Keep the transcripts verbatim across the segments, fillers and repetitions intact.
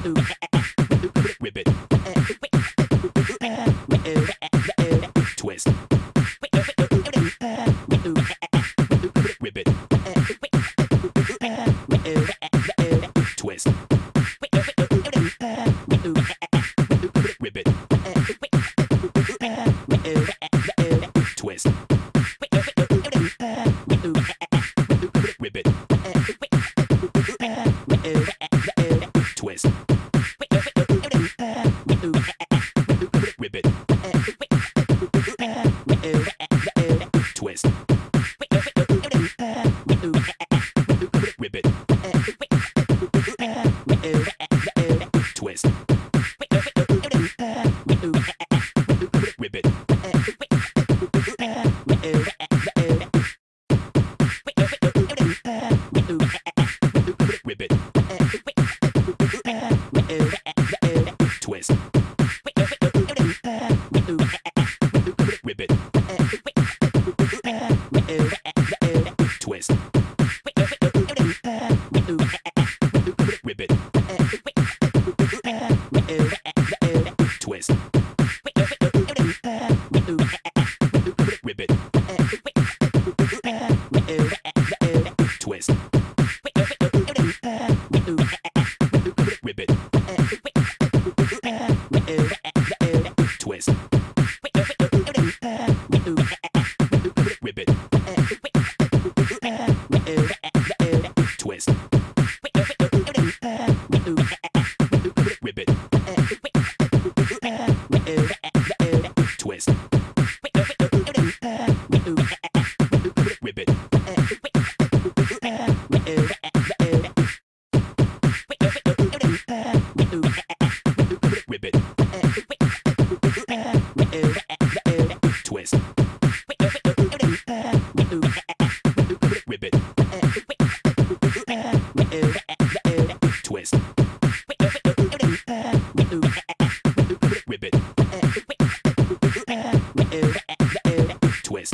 Whip it. Twist. Whip it. Twist. Whip it. Twist. Whip it. Twist. Whip it. Twist. Whip it. Twist. Whip it. Whip it. Twist. Whip it. Twist. Whip it. Twist. Whip it. Twist. Whip it. Twist. Whip it. Twist. Whip it. Twist. Whip it. Whip it. Twist. Whip it. Twist. Whip it. Twist.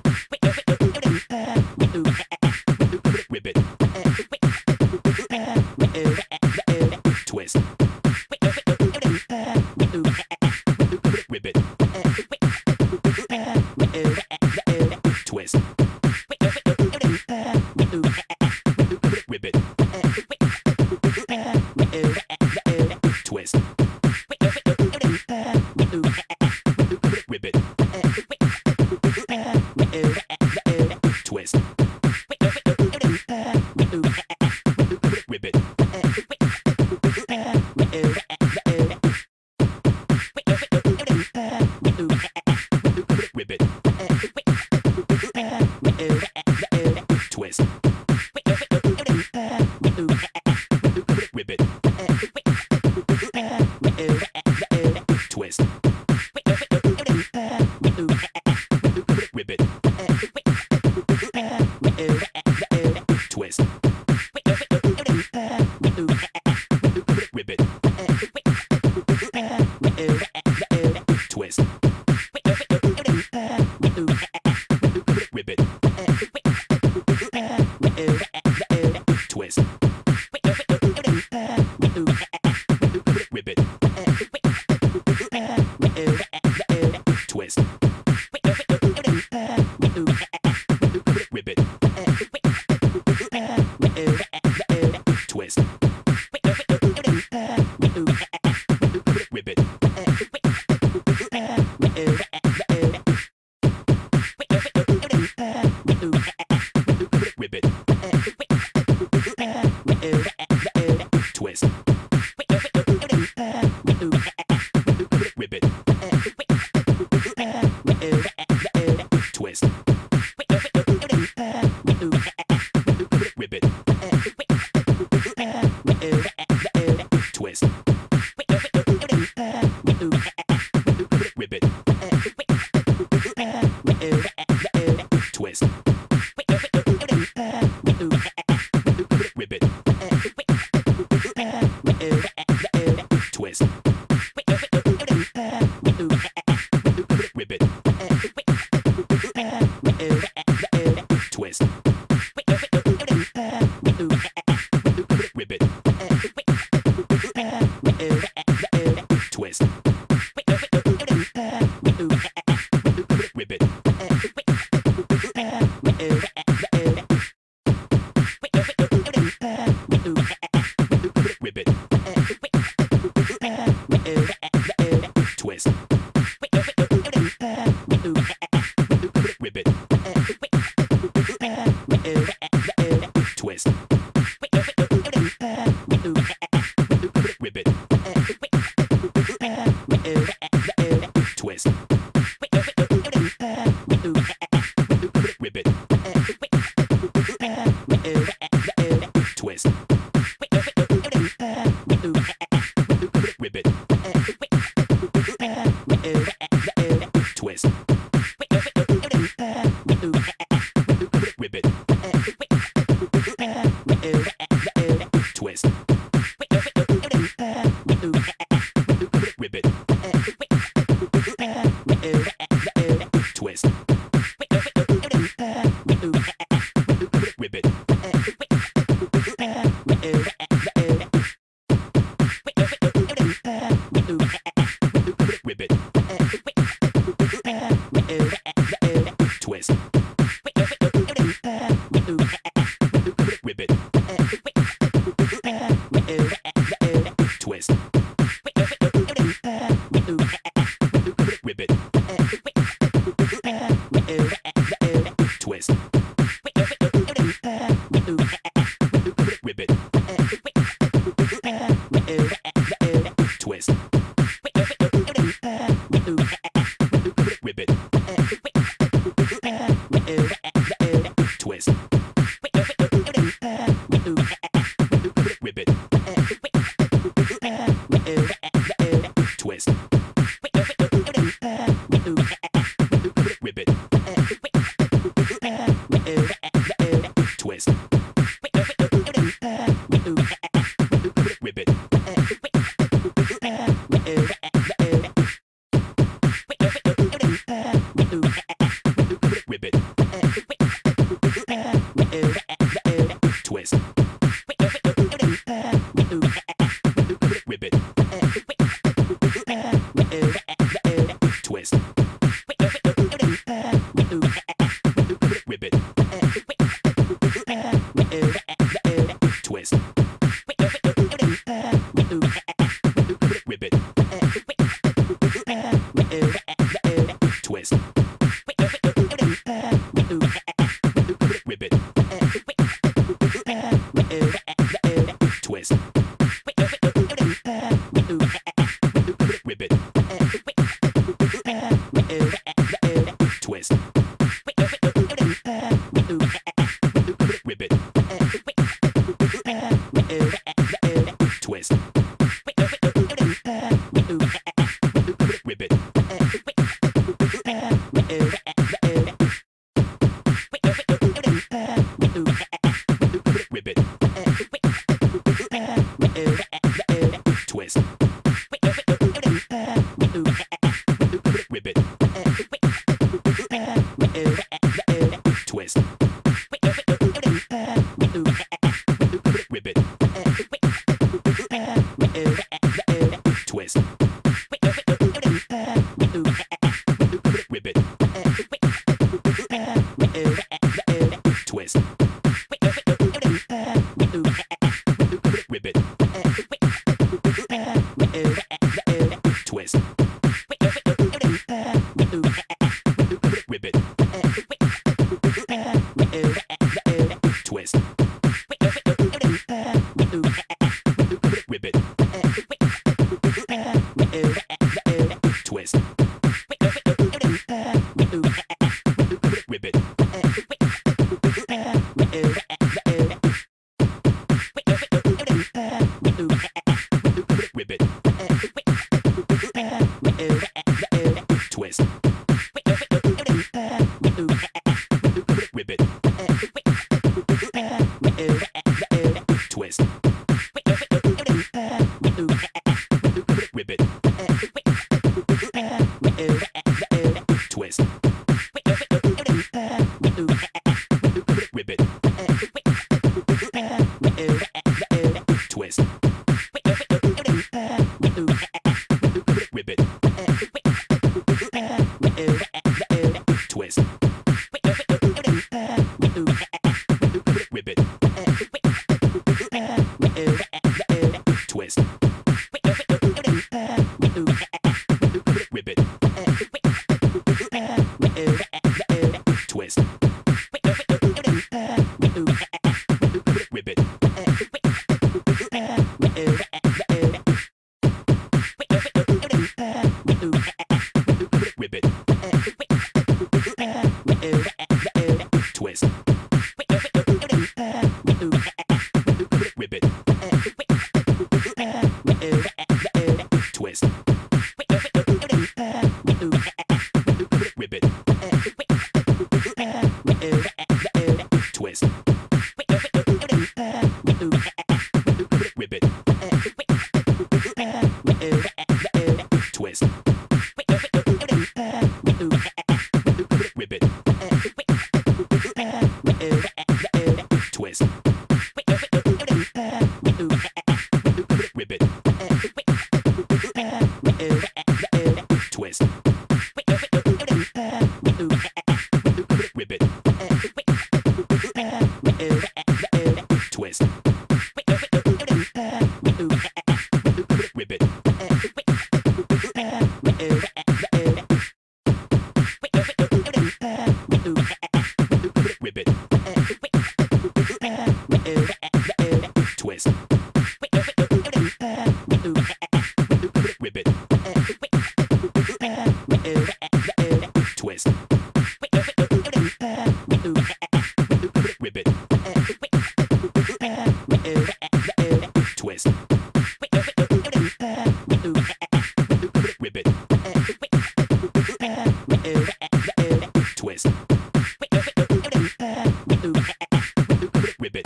Whip it. Twist. Whip it. Twist. Whip it. Twist. Whip it. Twist. Whip it. Whip it. Twist. Whip it. Twist. Whip it. Twist. Whip it. Twist. Whip it. Twist. Whip it. Twist. Whip it. Twist. Whip it. Whip it. Twist. Whip it. Twist. Whip it. Twist. Whip it. Twist. Whip it. Twist. Whip it. Twist. Whip it. twist, ribbit, twist, ribbit, twist, ribbit, twist, ribbit, ribbit, twist, ribbit, twist, ribbit, twist, ribbit, twist, ribbit,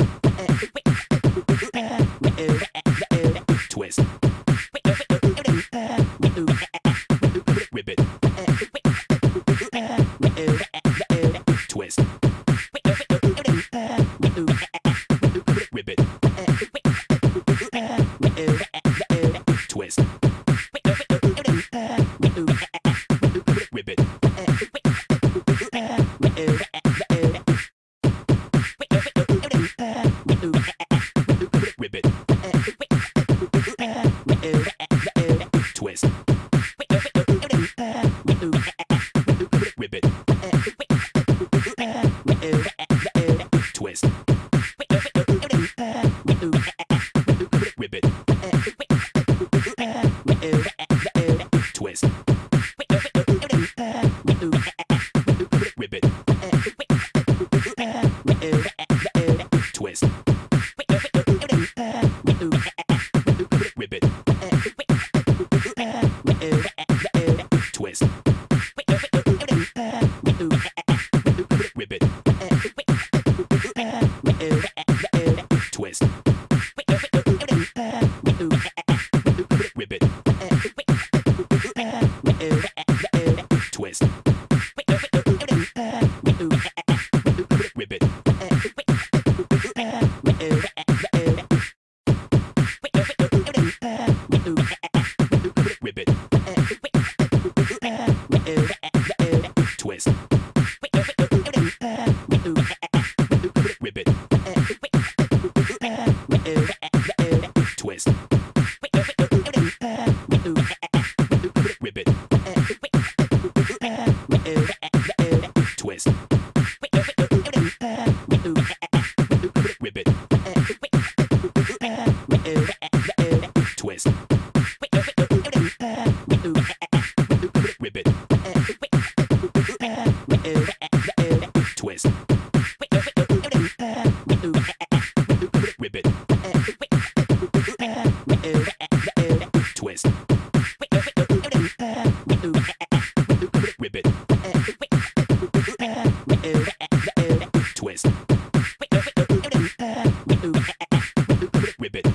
twist, ribbit, twist, ribbit, twist, ribbit, ribbit, twist, ribbit, twist, ribbit, twist, ribbit, twist, ribbit, twist, ribbit, twist, ribbit, twist, ribbit, ribbit, twist, ribbit, twist, ribbit, twist, ribbit, twist, ribbit, twist, ribbit, twist, ribbit, twist, ribbit,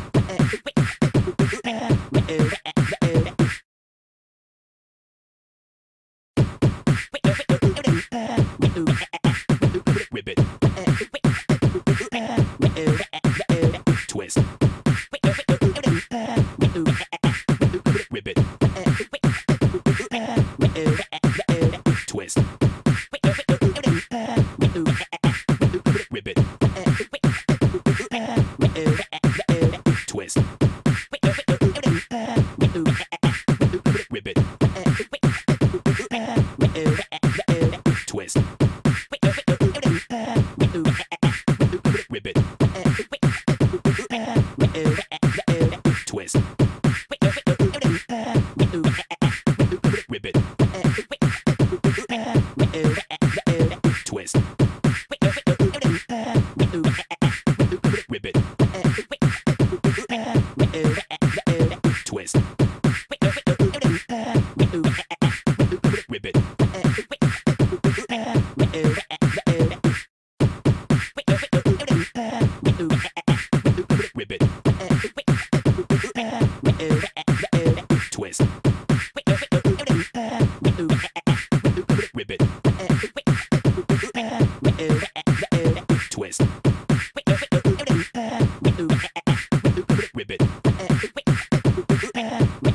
ribbit, twist, ribbit, twist, ribbit, twist, ribbit, twist, ribbit, twist, ribbit, twist, ribbit, twist,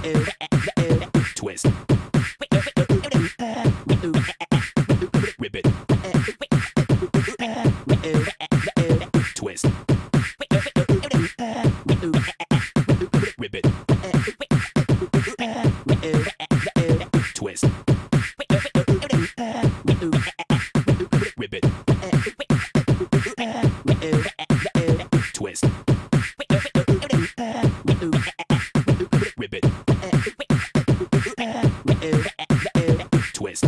twist, ribbit, twist, ribbit, twist, ribbit, twist, ribbit, twist,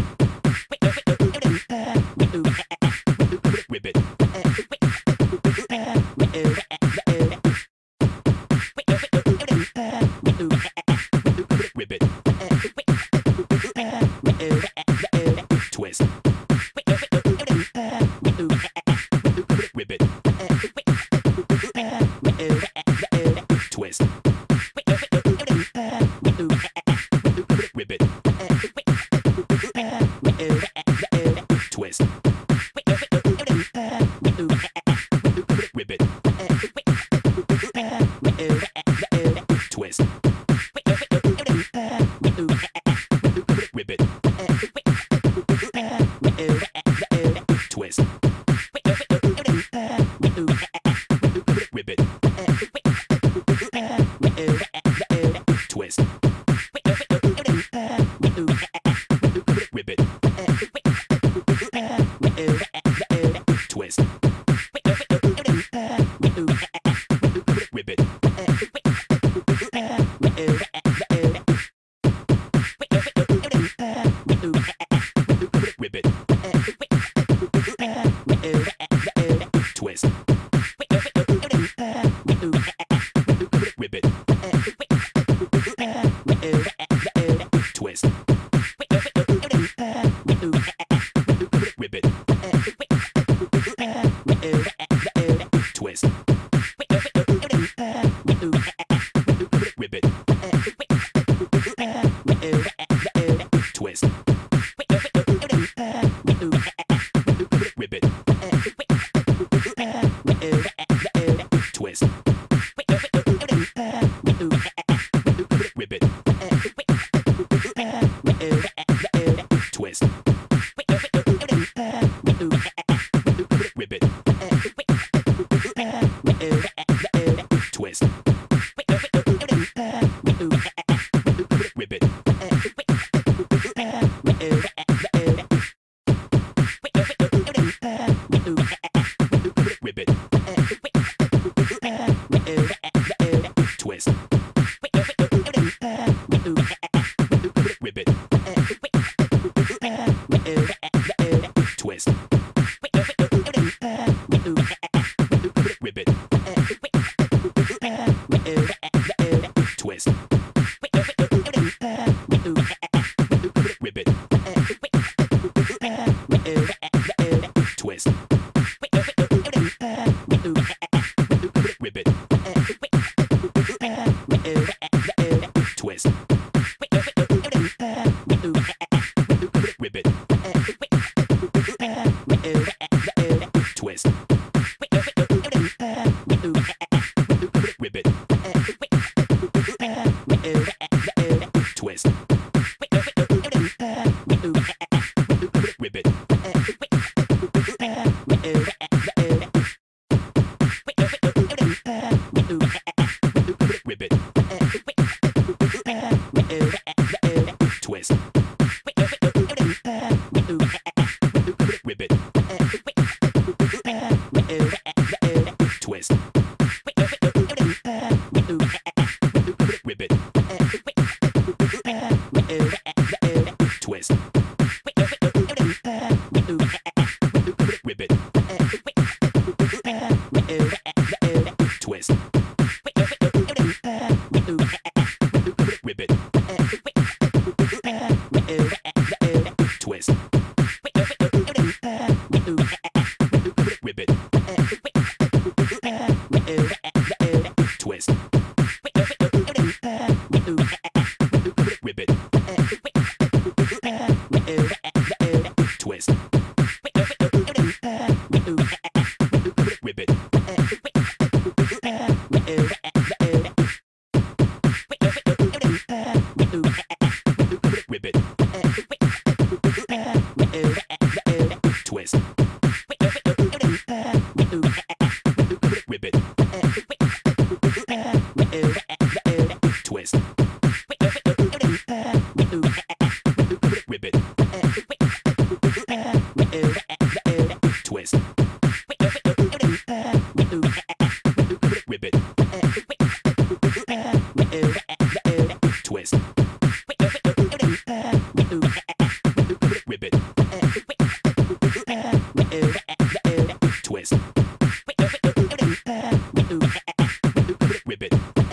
ribbit, ribbit, twist, ribbit, twist, ribbit, twist, ribbit, twist, ribbit, twist, ribbit, twist, ribbit, twist, ribbit, ribbit, twist, ribbit, twist, ribbit, twist, ribbit, twist, ribbit, twist, ribbit, twist, ribbit, twist, ribbit, ribbit, twist, ribbit, twist, ribbit, twist, ribbit, twist, ribbit, twist, ribbit, twist, ribbit, twist, ribbit, ribbit, twist, ribbit, twist, ribbit, twist, ribbit, twist, ribbit, twist, ribbit, twist, ribbit, twist, ribbit, Ribbit. Twist. Ribbit. Twist. Ribbit. Twist. Ribbit. Twist. Ribbit. Twist. Ribbit.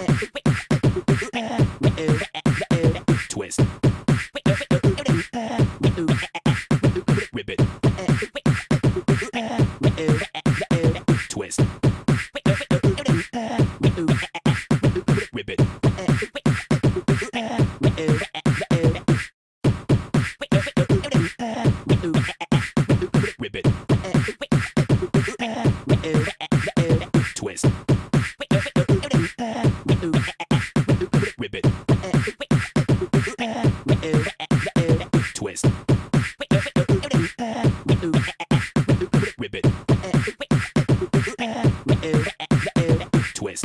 Twist. Ribbit. Twist. Ribbit. Ribbit. Twist. Ribbit. Twist. Ribbit. Twist.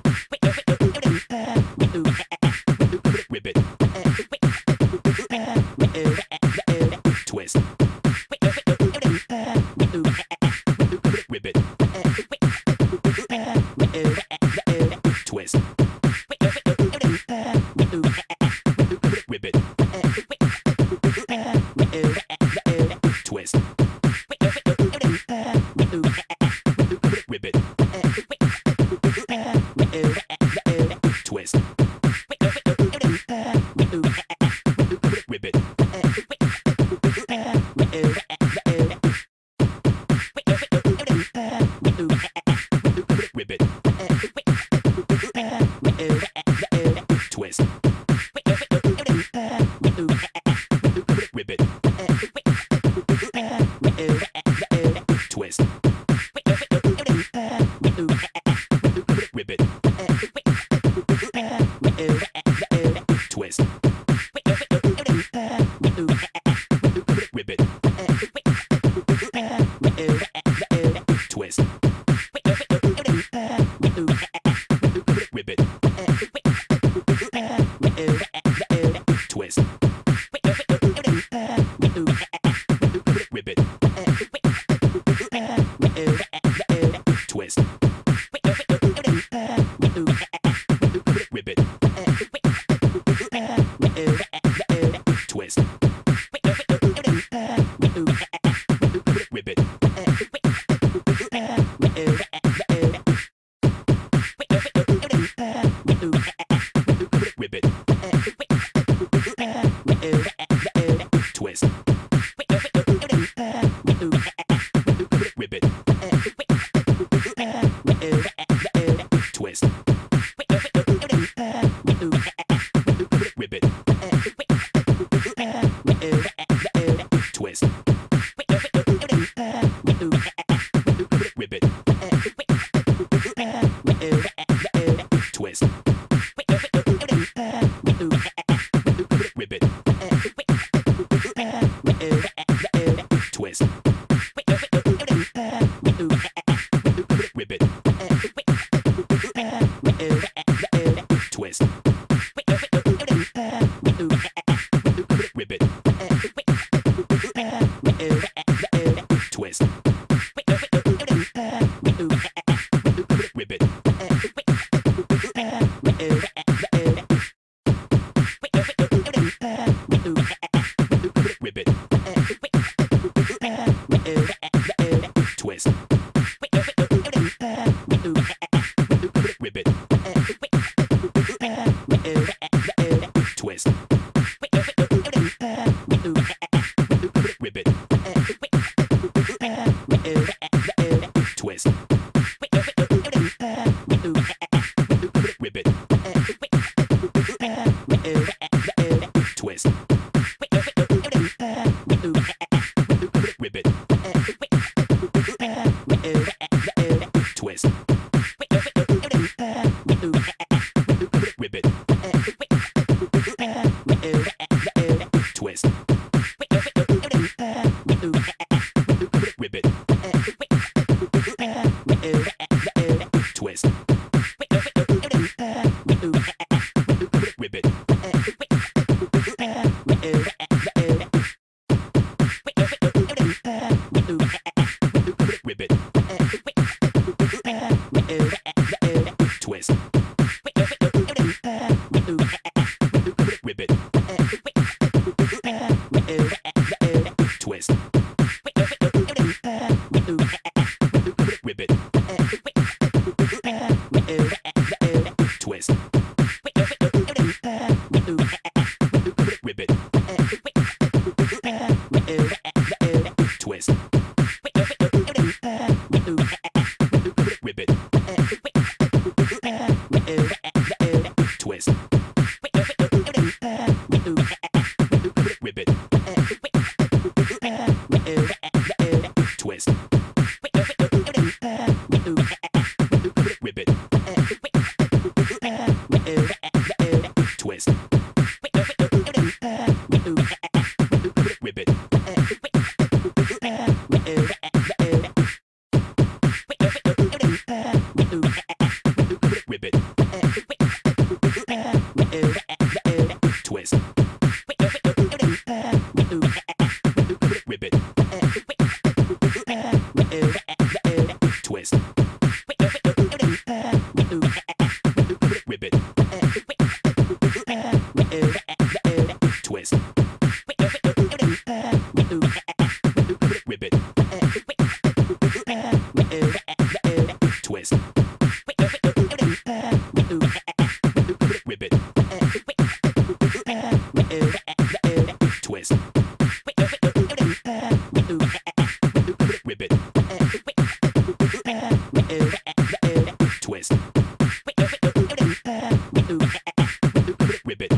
Ribbit. Twist. Ribbit. Twist. Ribbit. Twist. Ribbit. Twist. Ribbit. Ribbit. Twist. Ribbit. Twist. Ribbit. Twist. Ribbit. Twist. Ribbit. Twist. Ribbit. Twist. Ribbit. Twist. Ribbit. Ribbit. Twist. Ribbit. Twist. Ribbit. Twist. Ribbit. Twist. Ribbit. Twist. Ribbit. Twist. Ribbit. Twist. Ribbit. Ribbit. Twist. Ribbit. Twist. twist, ribbit, twist, ribbit, ribbit, twist, ribbit, twist, ribbit, twist, ribbit, twist, ribbit, twist, ribbit, twist, ribbit, twist, ribbit, ribbit, twist, ribbit, twist, ribbit, twist, ribbit, twist, ribbit, twist, ribbit, twist, ribbit,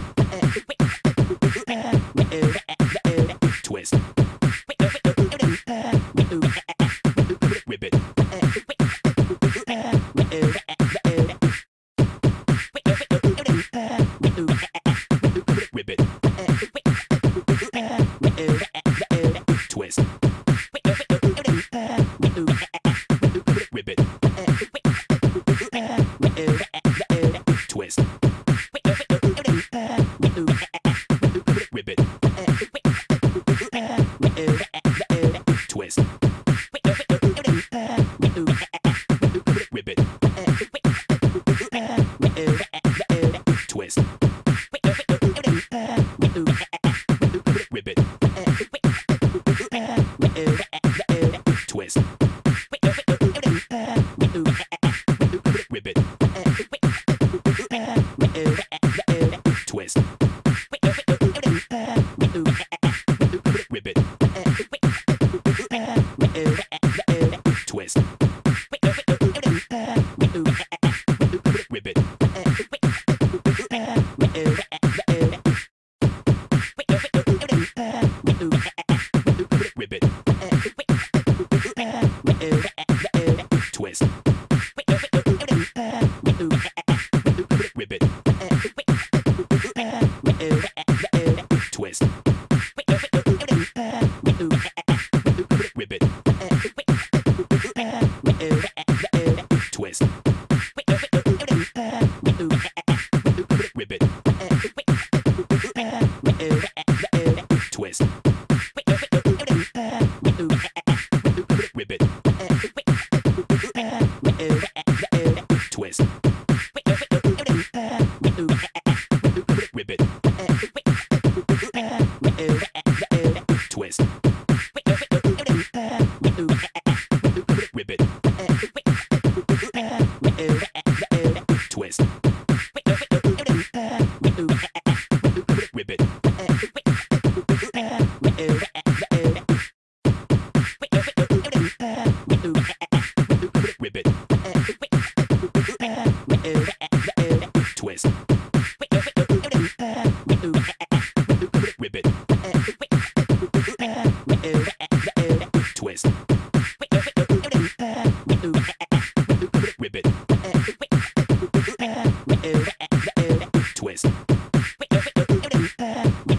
twist, ribbit, ribbit, twist, ribbit, twist, ribbit, twist, ribbit, twist, ribbit, twist, ribbit, twist, ribbit, twist, ribbit, ribbit, twist, ribbit, twist, ribbit, twist, ribbit, twist, ribbit, twist, ribbit, twist, ribbit, twist, ribbit, ribbit, twist, ribbit, twist, ribbit, twist,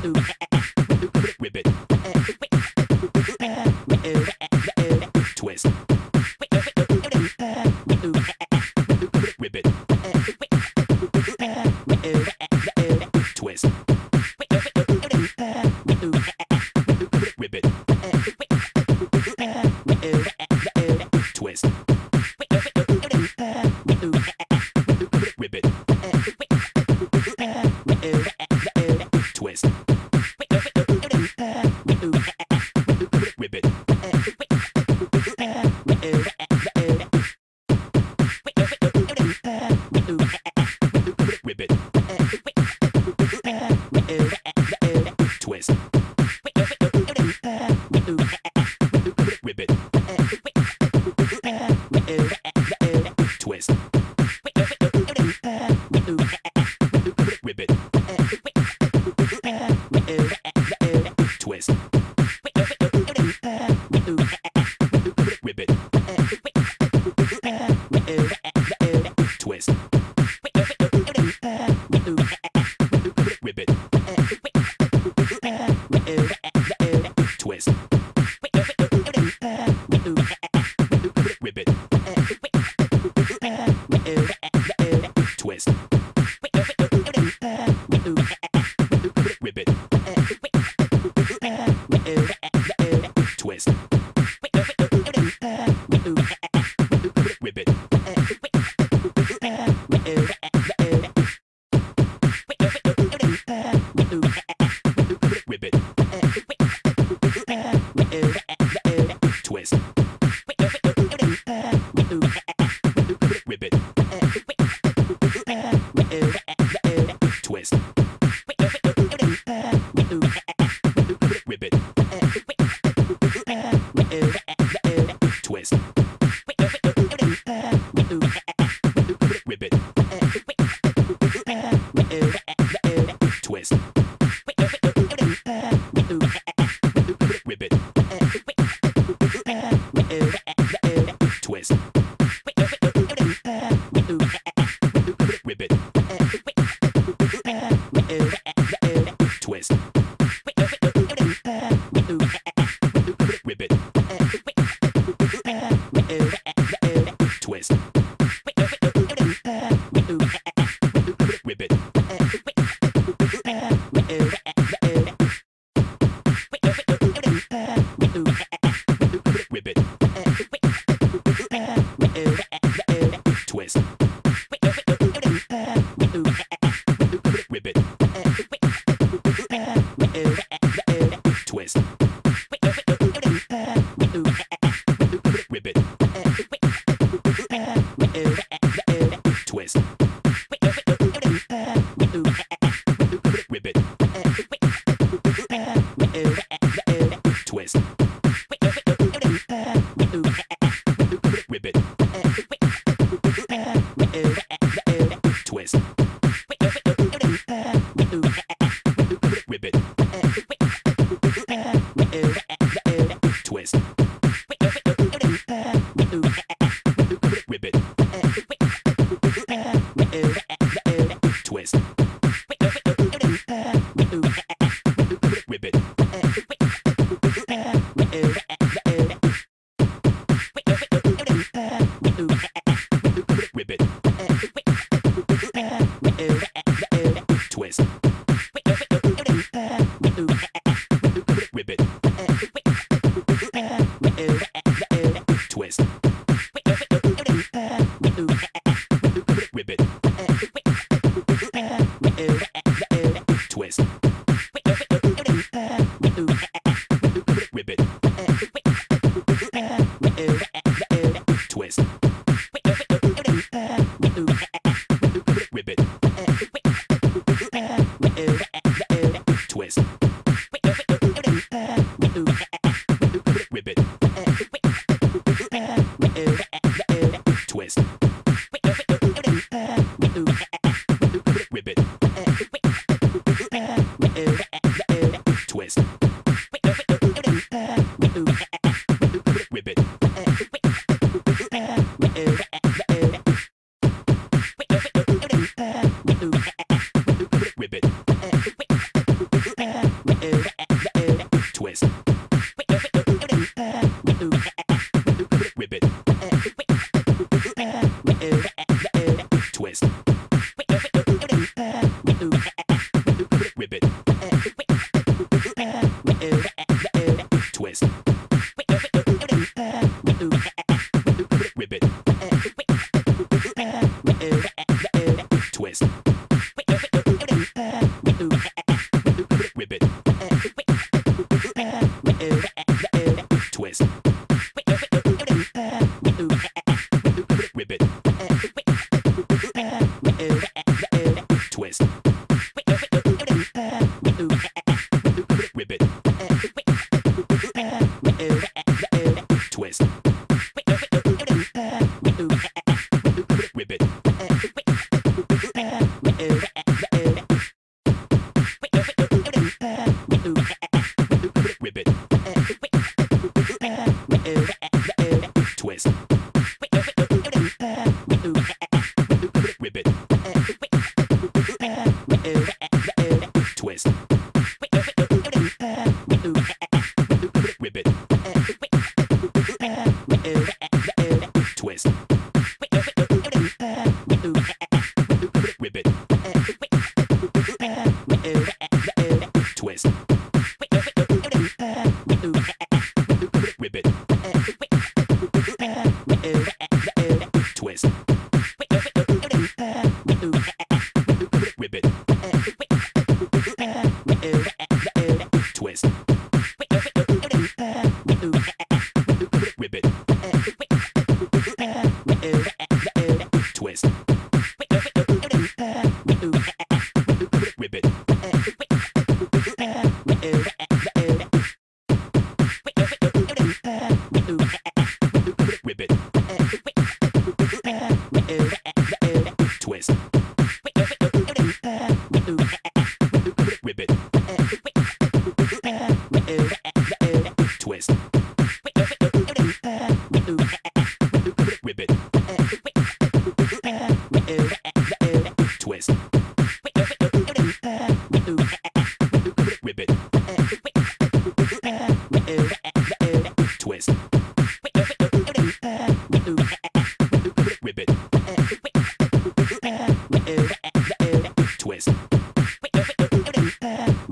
twist, ribbit, ribbit, twist, ribbit, twist, ribbit, twist, ribbit, twist, ribbit, twist, ribbit, twist, ribbit, twist, ribbit, ribbit, twist, ribbit, twist, ribbit, twist, ribbit, twist, ribbit, twist, ribbit, twist, ribbit, twist, ribbit, ribbit, twist, ribbit, twist, ribbit, twist, ribbit, twist, ribbit, twist, ribbit, twist, ribbit, twist, ribbit, ribbit, twist, ribbit, twist, ribbit, twist, ribbit, twist, ribbit, twist, ribbit, twist, ribbit, twist, ribbit, ribbit, twist, ribbit, twist,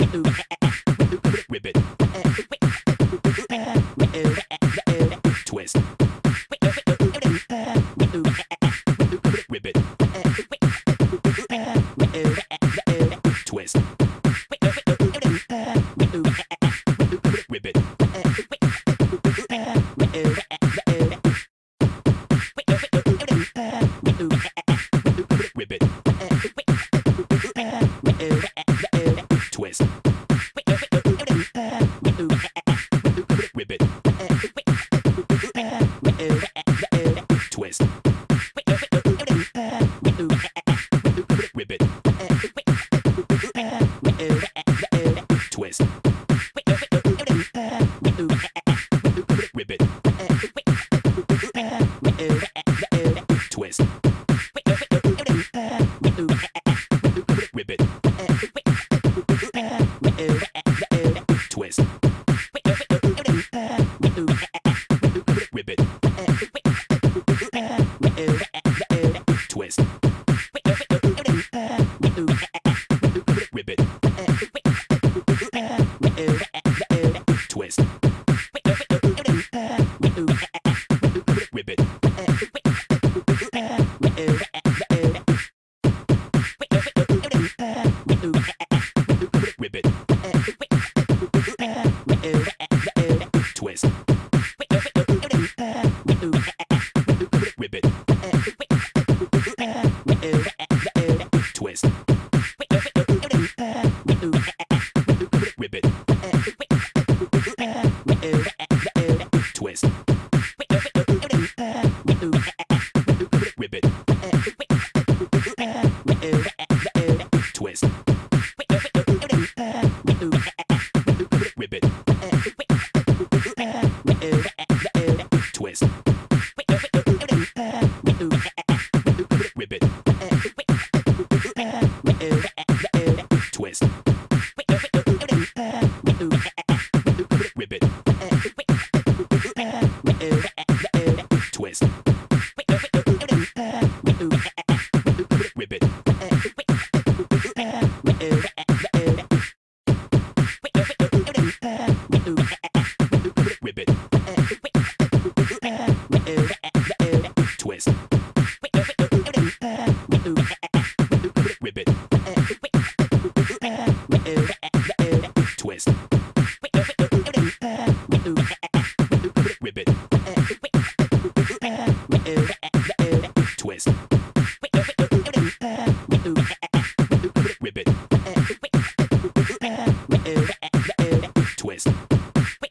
Ribbit. Twist. Ribbit. Twist. Ribbit. Ribbit. Twist. Ribbit. Twist. Ribbit. Twist. Ribbit. Twist. Ribbit. Twist. Ribbit. Twist. Ribbit. Twist. Ribbit. Ribbit. Twist. Ribbit. Twist. Ribbit. Twist. Ribbit. Twist. Ribbit. Twist. Ribbit. Twist. Ribbit. Twist. Ribbit. Ribbit. Twist. Ribbit. Twist. Ribbit. Twist. Ribbit. Twist.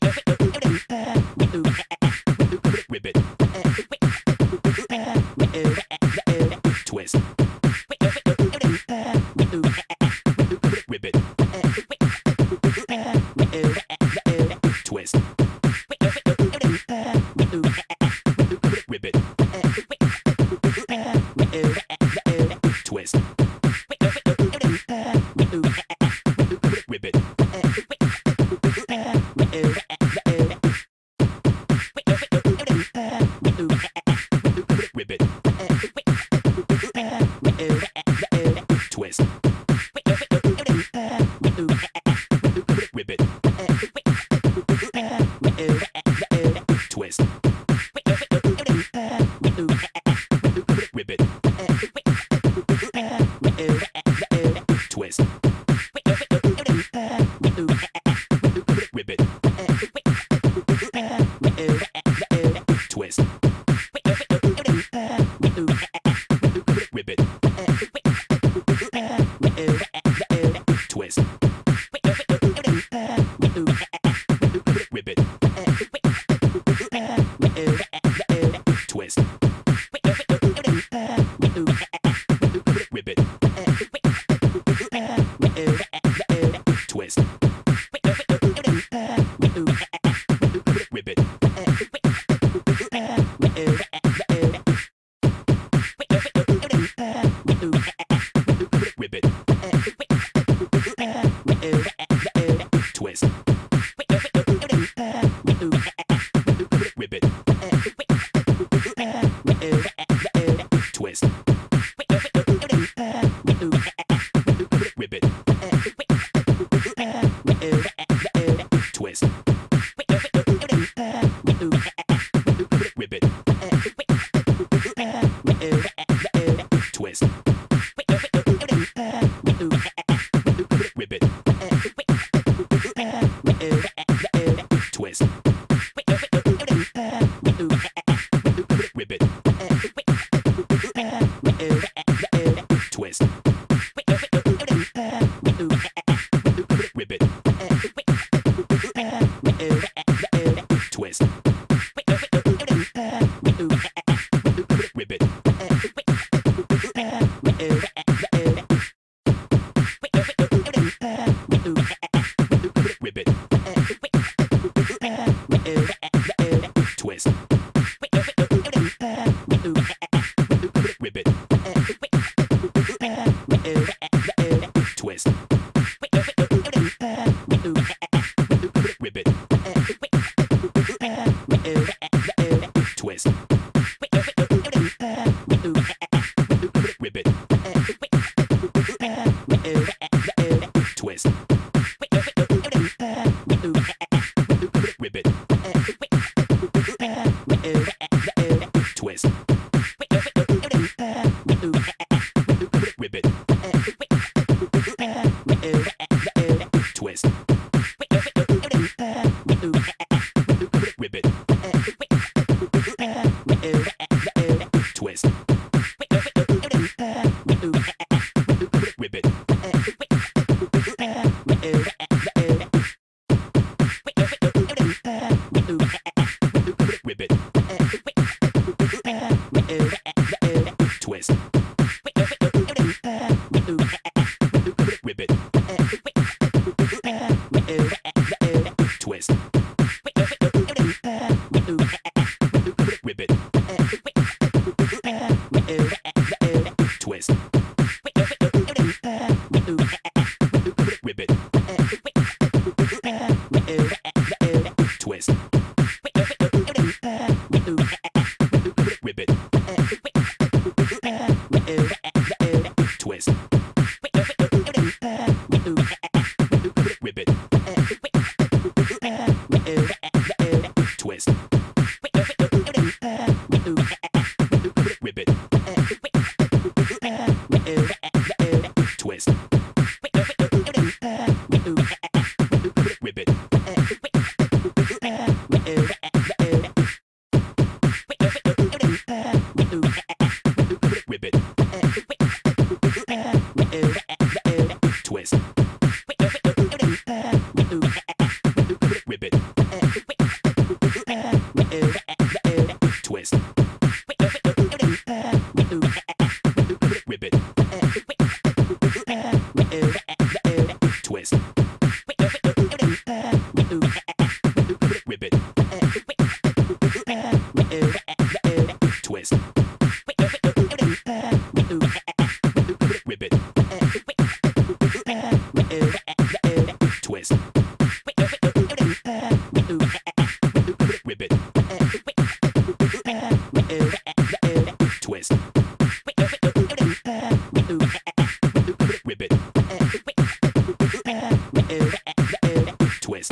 twist,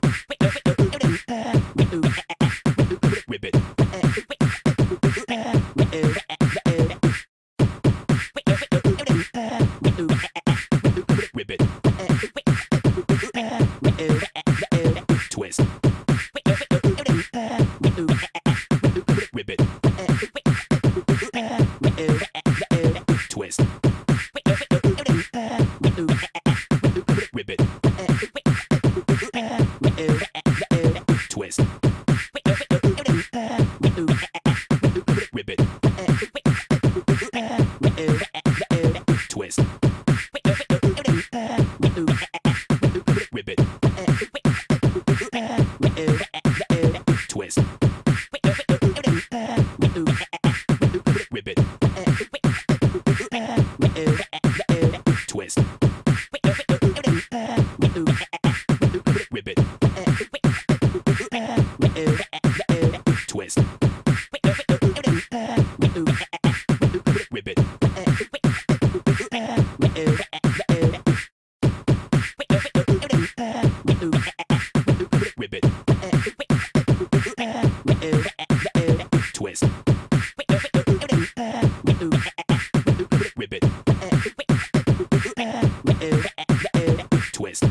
ribbit, ribbit, twist, ribbit, twist, ribbit, twist, ribbit, twist, ribbit, twist, ribbit, twist, ribbit, twist, ribbit, ribbit, twist, ribbit, twist,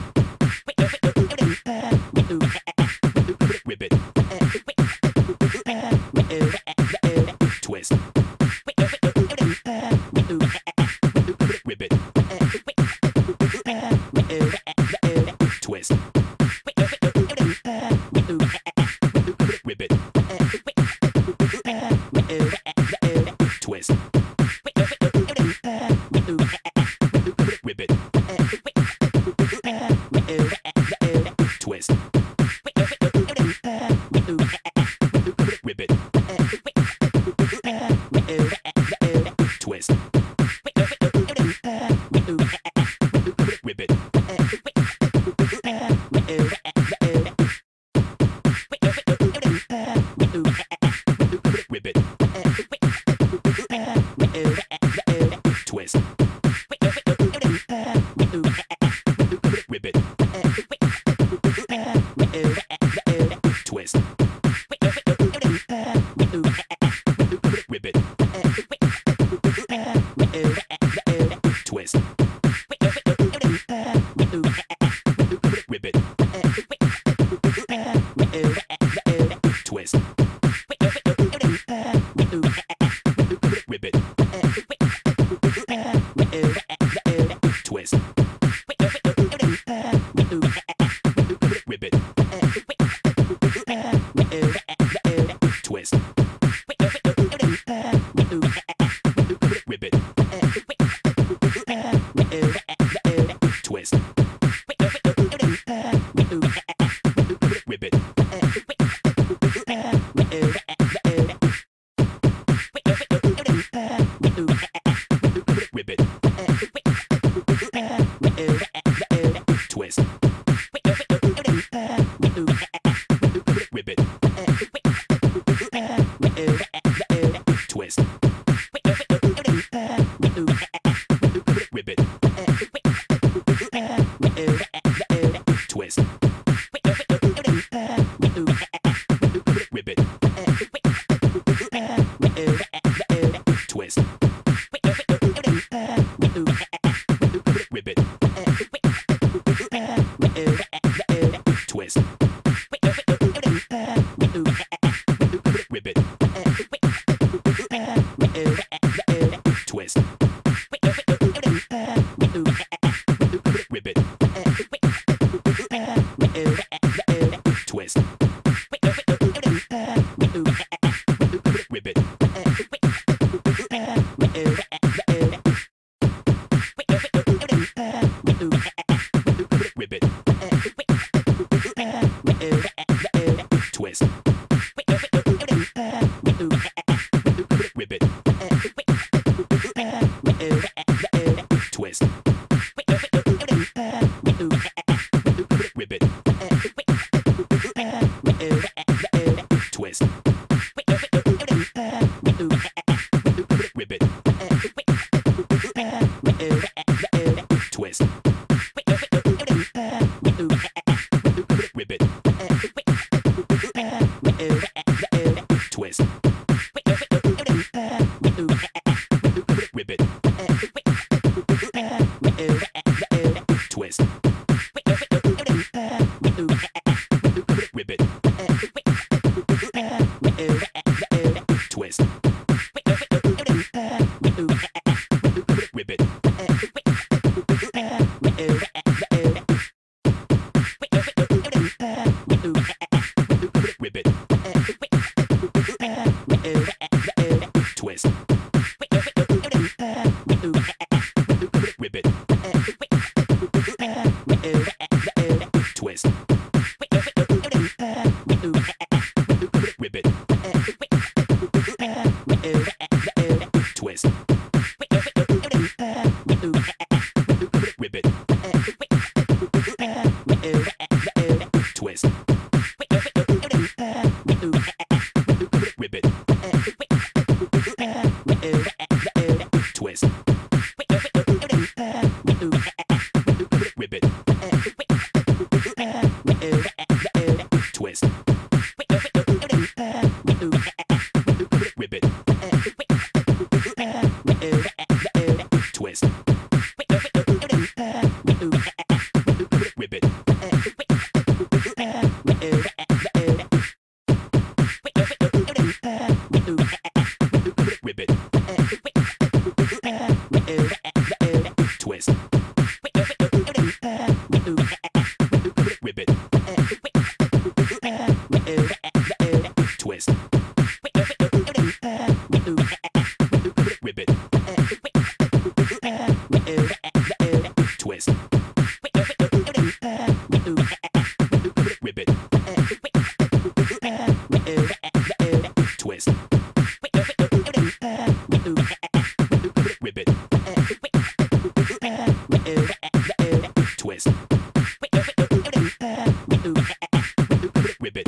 ribbit, twist, ribbit, twist, ribbit, twist, ribbit, twist, ribbit, twist, ribbit, ribbit, twist, ribbit, twist, ribbit, twist, ribbit, twist, ribbit, twist, ribbit, twist, ribbit, twist, ribbit, ribbit, twist, ribbit, twist, ribbit, twist, ribbit, twist, ribbit, twist, ribbit, twist, ribbit, twist, ribbit, ribbit, twist, ribbit, twist, ribbit, Ribbit. Twist. Ribbit. Twist. Ribbit. Twist. Ribbit. Twist. Ribbit. Twist. Ribbit. Twist. Ribbit. Twist. Ribbit. Ribbit. Twist. Ribbit. Twist. Ribbit. Twist. Ribbit. Twist. Ribbit. Twist. Ribbit.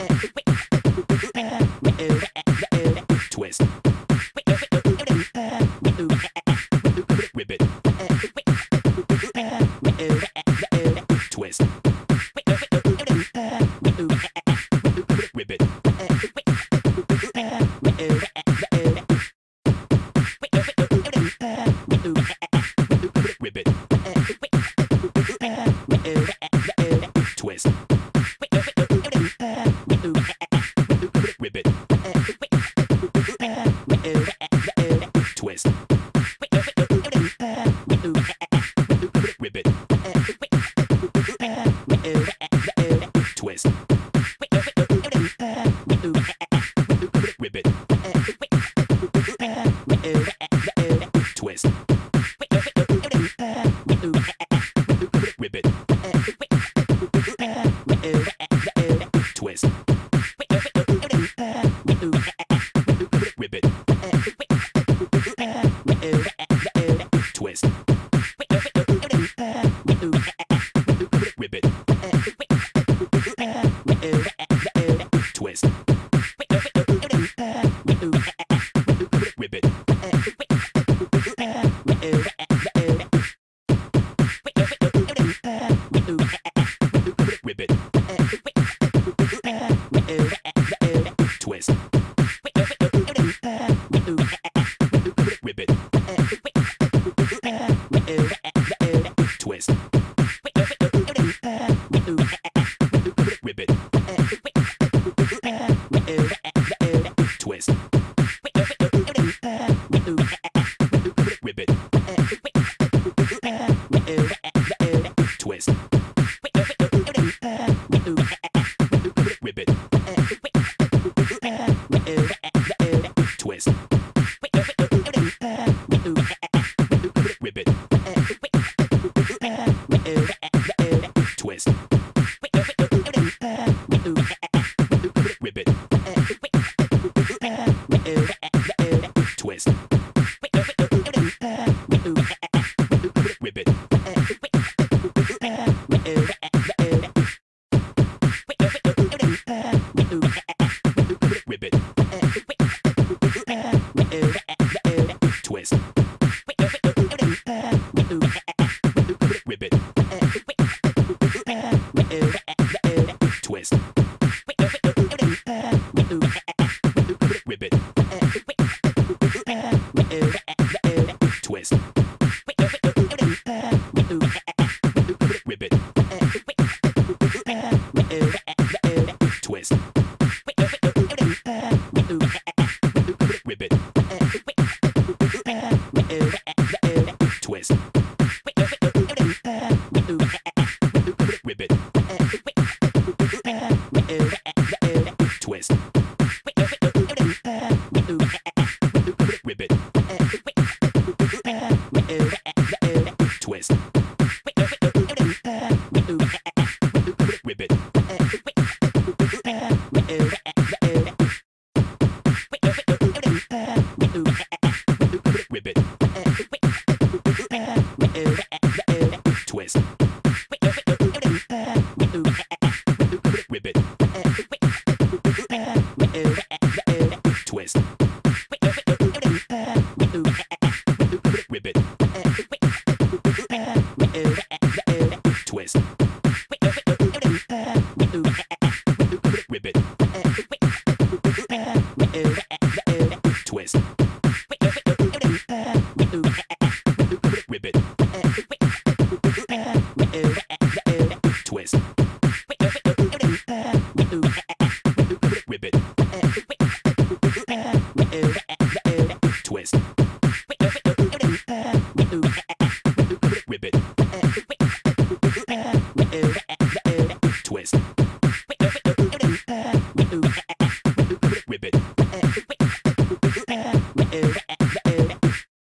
Twist. Ribbit. Twist. Ribbit. Ribbit. Twist. Ribbit. Twist. Ribbit. Twist. Ribbit. Twist. Ribbit. Twist. Ribbit. Twist. Ribbit. Twist. Ribbit. Ribbit. Twist. Ribbit. Twist. Ribbit. Twist. Ribbit. Twist. Ribbit. Twist. Ribbit. Twist. Ribbit. Twist. Ribbit. Ribbit. Twist. Ribbit. Twist. Ribbit. Twist. Ribbit. Twist. Ribbit. Twist. Ribbit. Ribbit. Twist. Ribbit. Twist. Ribbit. Twist.